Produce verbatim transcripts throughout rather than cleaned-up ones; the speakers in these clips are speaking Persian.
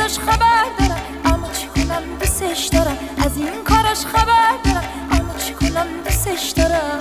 ازش خبر دارم اما چی کنم دوستش دارم، از این کارش خبر دارم اما چی کنم دوستش دارم.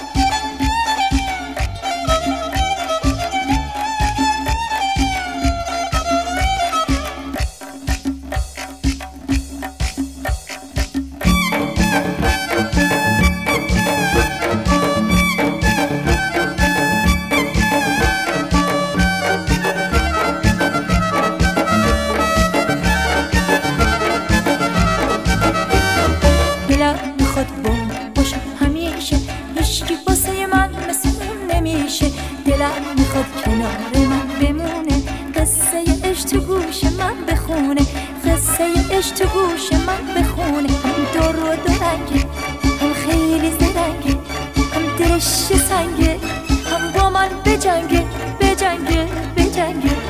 دلم میخواد بوم باشم همیشه، هیچکی واسه من مثل اون نمیشه. دلم میخواد کنار من بمونه، قصه عشق تو گوش من بخونه، قصه عشق تو گوش من بخونه. هم دور و دورنگه، هم خیلی زرنگه، هم دلش سنگه، هم با من بجنگه بجنگه بجنگه.